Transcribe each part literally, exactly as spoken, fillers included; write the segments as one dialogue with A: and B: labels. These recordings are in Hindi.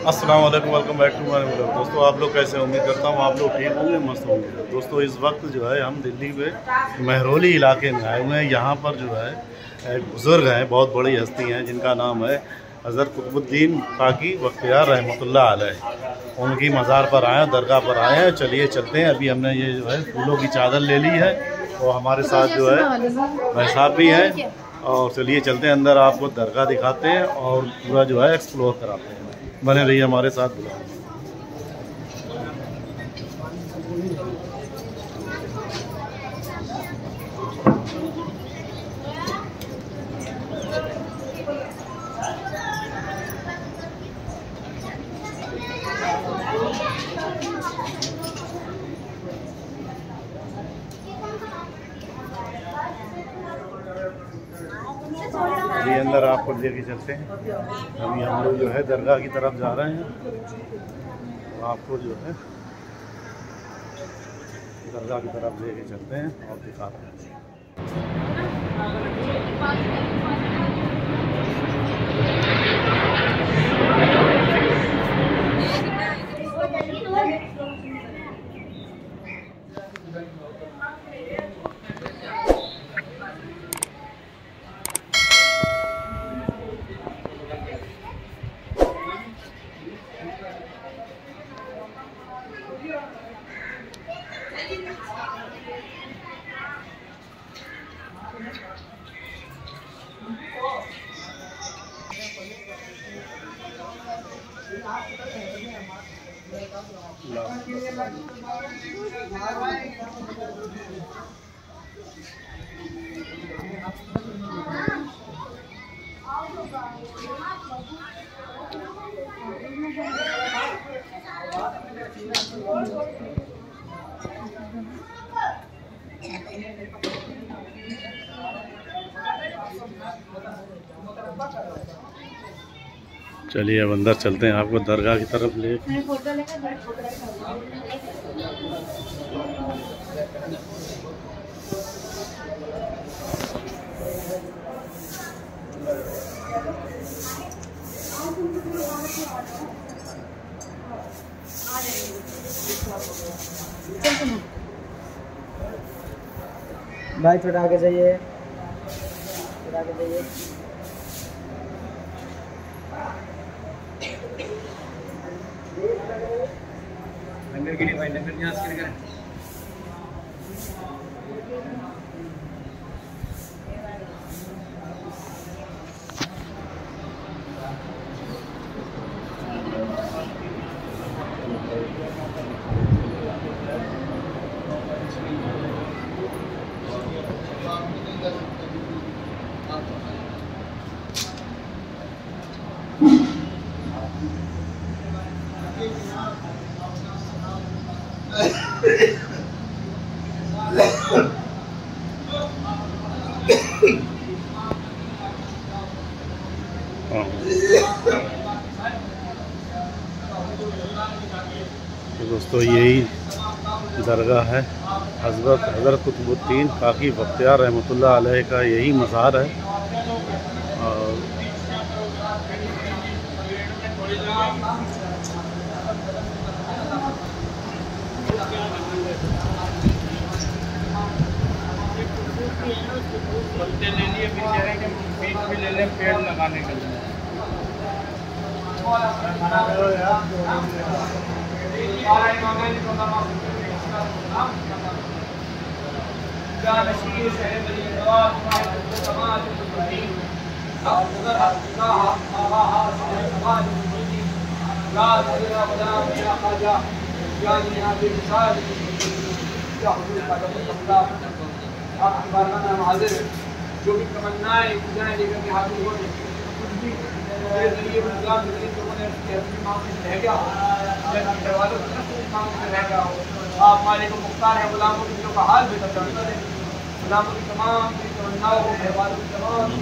A: अस्सलाम वालेकुम, welcome back to my vlog. दोस्तों आप लोग कैसे, उम्मीद करता हूँ आप लोग ठीक होंगे, मस्त होंगे। दोस्तों इस वक्त जो है हम दिल्ली में महरौली इलाके में आए हुए हैं। यहाँ पर जो है एक बुज़ुर्ग हैं, बहुत बड़ी हस्ती हैं, जिनका नाम है हज़रत कुतुबुद्दीन काकी बख्तियार रहमतुल्लाह अलैह। उनकी मज़ार पर आए हैं, दरगाह पर आए हैं। चलिए चलते हैं। अभी हमने ये जो है फूलों की चादर ले ली है और हमारे साथ जो है भाई साहब भी हैं। और चलिए चलते हैं अंदर, आपको दरगाह दिखाते हैं और पूरा जो है एक्सप्लोर कराते हैं। बने रहिए हमारे साथ। अभी अंदर आपको लेके चलते हैं। अभी हम लोग जो है दरगाह की तरफ जा रहे हैं। तो आपको जो है दरगाह की तरफ लेके चलते हैं और दिखाते हैं। चलिए अब अंदर चलते हैं, आपको दरगाह की तरफ ले।
B: भाई थोड़ा आगे जाइए, थोड़ा आगे जाइए। लंगर के लिए भाई, लंगर न्यास के लिए करें।
A: तो दोस्तों यही दरगाह है हज़रत हज़रत कुतुबुद्दीन काकी बख्तियार रहमतुल्लाह अलैह का, यही मज़ार है। और
C: पत्ते ले लिए, बेचारे के बीच भी ले लें पेड़ लगाने के लिए। आपकी बारगाह में हम हाजिर हैं। जो भी तमन्नाएं पूजाएं लेकर के हाजिर हो, कुछ भी मेरे जरिए गुलाम जरिए लोगों ने अपनी मांग में रह गया, वालों की मांग में रह गया। आप मालिक को मुख्तार है, गुलामों की दिलों का हाल बेहतर जानते हैं। गुलामों की तमाम तमन्नाओं को, वालों की तमाम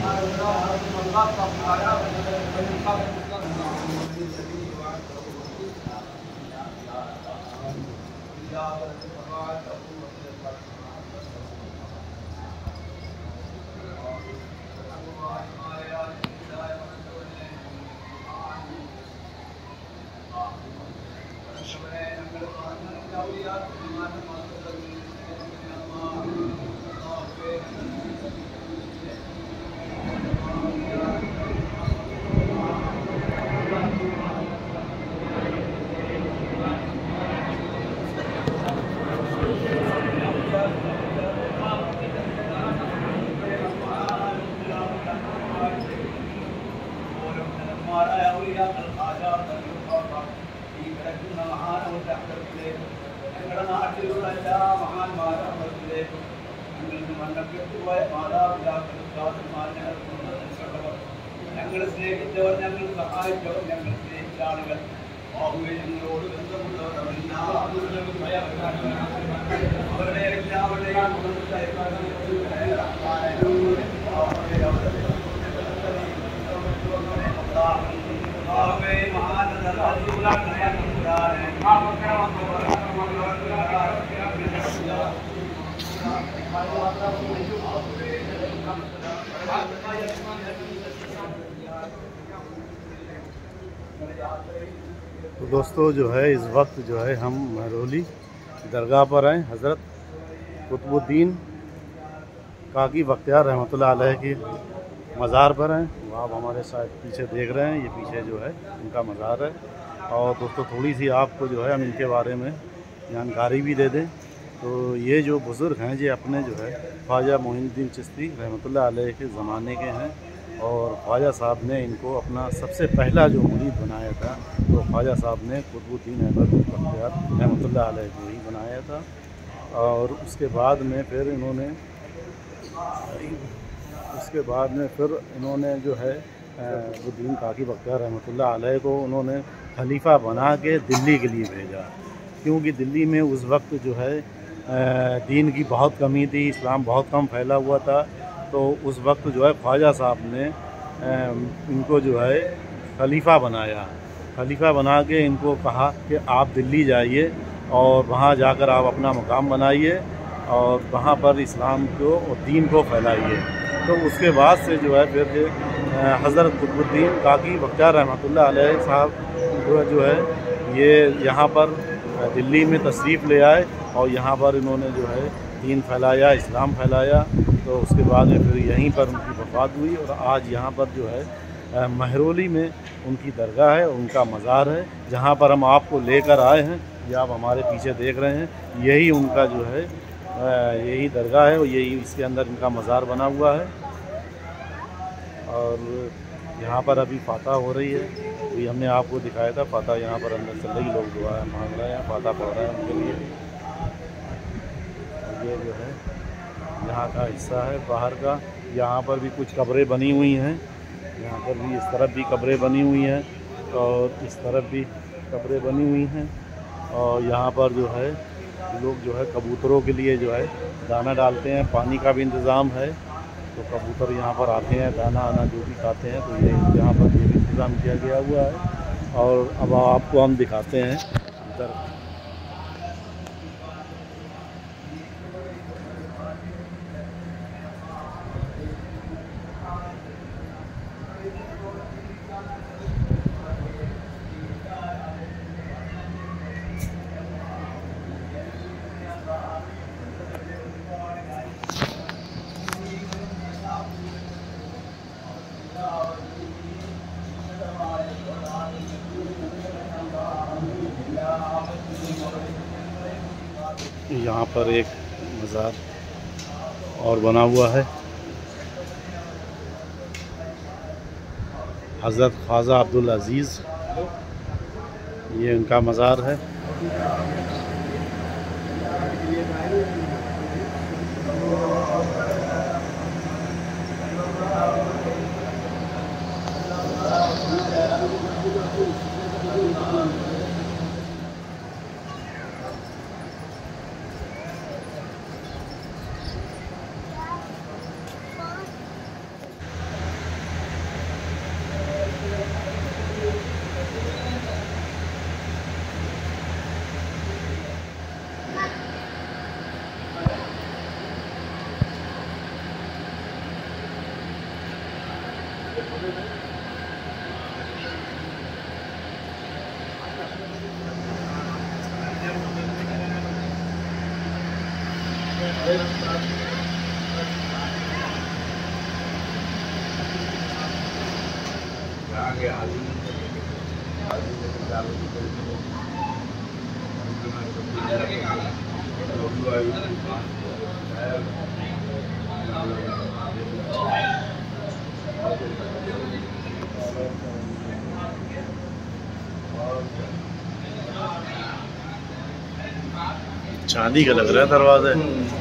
C: ഞങ്ങളുടെ നാട്ടിലുള്ള എല്ലാ മഹാന്മാരും മരണപ്പെട്ടുപോയ മാതാപിതാക്കളും സാധുമാന്മാരും ഞങ്ങൾ സ്നേഹിച്ചവർ, ഞങ്ങൾ സഹായിച്ചവർ, ഞങ്ങൾ സ്നേഹിച്ച ആളുകൾ ഞങ്ങളോട് ബന്ധമുള്ളവർ അവരുടെ എല്ലാവരുടെയും
A: तो दोस्तों जो है इस वक्त जो है हम महरौली दरगाह पर हैं। हज़रत कुतुबुद्दीन काकी बख्तियार रहमतुल्लाह अलैह की मज़ार पर हैं। वो आप हमारे साथ पीछे देख रहे हैं, ये पीछे जो है इनका मज़ार है। और दोस्तों थोड़ी सी आपको जो है हम इनके बारे में जानकारी भी दे दें तो ये जो बुज़ुर्ग हैं ये अपने जो है ख्वाजा मोइनुद्दीन चिश्ती रहमतुल्लाह अलैह के ज़माने के हैं। और ख्वाजा साहब ने इनको अपना सबसे पहला जो मुरीद बनाया था तो ख्वाजा साहब ने कुतुबुद्दीन अहमद बख्तियार रहमतुल्लाह अलैह को ही बनाया था। और उसके बाद में फिर इन्होंने उसके बाद में फिर इन्होंने जो है कुतुबुद्दीन काकी बख्तियार रहमतुल्लाह अलैह को उन्होंने खलीफा बना के दिल्ली के लिए भेजा, क्योंकि दिल्ली में उस वक्त जो है दीन की बहुत कमी थी, इस्लाम बहुत कम फैला हुआ था। तो उस वक्त जो है ख्वाजा साहब ने इनको जो है खलीफा बनाया। खलीफा बना के इनको कहा कि आप दिल्ली जाइए और वहाँ जाकर आप अपना मुकाम बनाइए और वहाँ पर इस्लाम को और दीन को फैलाइए। तो उसके बाद से जो है फिर हज़रत कुतुबुद्दीन काकी बख्तियार रहमतुल्लाह अलैह साहब जो है ये यहाँ पर दिल्ली में तशरीफ़ ले आए और यहाँ पर इन्होंने जो है दीन फैलाया, इस्लाम फैलाया। तो उसके बाद में फिर यहीं पर उनकी वफ़ात हुई और आज यहाँ पर जो है महरौली में उनकी दरगाह है, उनका मज़ार है, जहाँ पर हम आपको लेकर आए हैं। ये आप हमारे पीछे देख रहे हैं, यही उनका जो है यही दरगाह है और यही इसके अंदर इनका मज़ार बना हुआ है। और यहाँ पर अभी फातह हो रही है, अभी हमने आपको दिखाया था फातह यहाँ पर अंदर चल रही, लोग दुआ मांग रहे हैं, फातह पढ़ रहे हैं उनके लिए। और ये जो है यहाँ का हिस्सा है बाहर का। यहाँ पर भी कुछ कब्रें बनी हुई हैं, यहाँ पर भी इस तरफ भी कब्रें बनी हुई हैं और इस तरफ भी कब्रें बनी हुई हैं। और यहाँ पर जो है लोग जो है कबूतरों के लिए जो है दाना डालते हैं, पानी का भी इंतज़ाम है। तो कबूतर यहाँ पर आते हैं, दाना आना जो भी खाते हैं, तो ये यहाँ पर ये भी इंतज़ाम किया गया हुआ है। और अब आपको हम दिखाते हैं इधर। यहाँ पर एक मज़ार और बना हुआ है, हज़रत ख्वाजा अब्दुल अज़ीज़, ये उनका मज़ार है। चांदी का लग रहा है दरवाजा।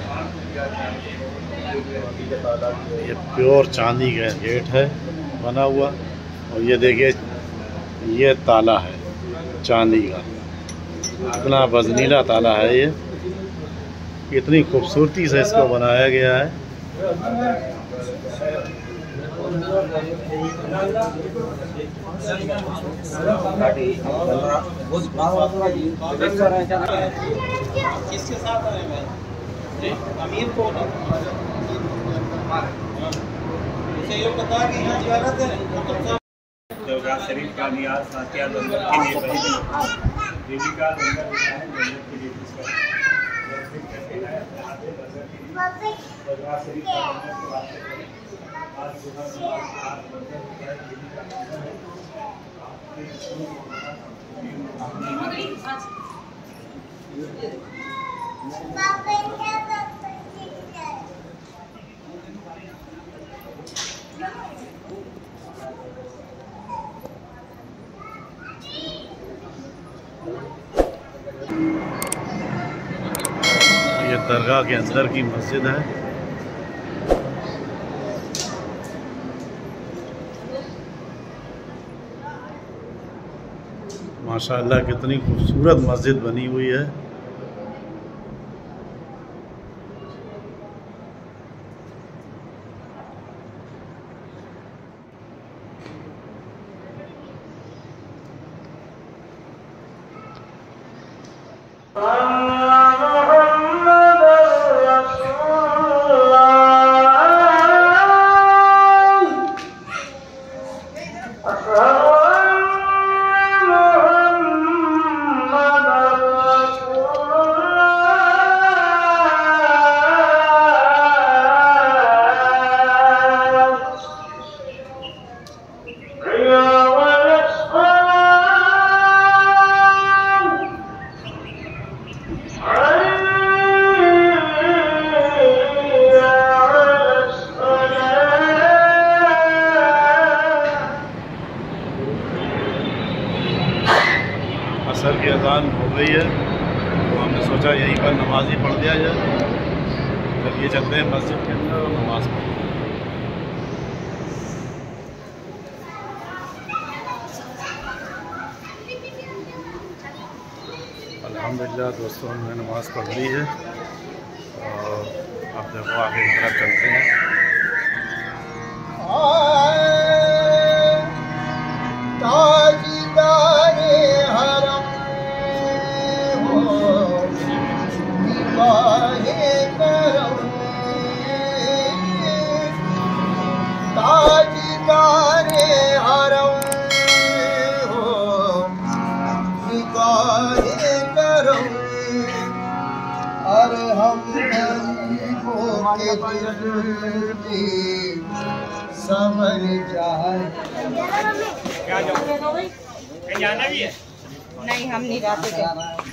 A: ये प्योर चांदी का गेट है बना हुआ, और ये देखिए ये ताला है चांदी का, इतना वजनीला ताला है ये, इतनी खूबसूरती से इसको बनाया गया है।
B: किसके साथ आए हैं? अमीर को उसे ये बता कि यहाँ ज़ियारत है
D: दरगाह शरीफ का नियाज साथिया लंगर के लिए पहले देवी का लंगर होता है, लंगर के लिए इसका दरगाह शरीफ का आज सुबह
A: ये दरगाह के अंदर की मस्जिद है। माशाअल्लाह कितनी खूबसूरत मस्जिद बनी हुई है। असर की अज़ान हो गई है, तो हमने सोचा यहीं पर नमाज ही पढ़ दिया जाए। चलिए चलते हैं मस्जिद के अंदर और नमाज पढ़ते हैं। अल्हम्दुलिल्लाह दोस्तों, हमने नमाज पढ़ ली है और अब देखो आगे की तरफ चलते हैं।
E: अरे हम समझ जाए
D: क्या जाना भी है?
F: नहीं, हम नहीं जाते थे।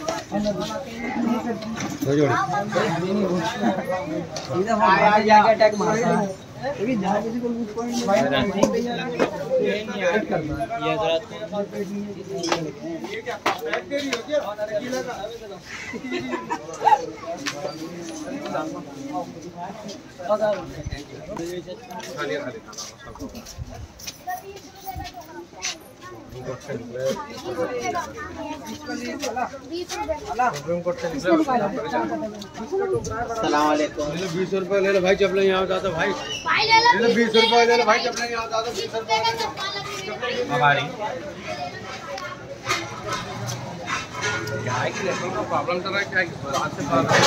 B: अटैक मारा
C: बीस रुपए ले लो भाई, चपले यहाँ जाता भाई, ले लो बीस रुपए ले लो भाई, चपले यहाँ जाता बीस रुपए हमारी क्या है कि प्रॉब्लम चल रहा है क्या?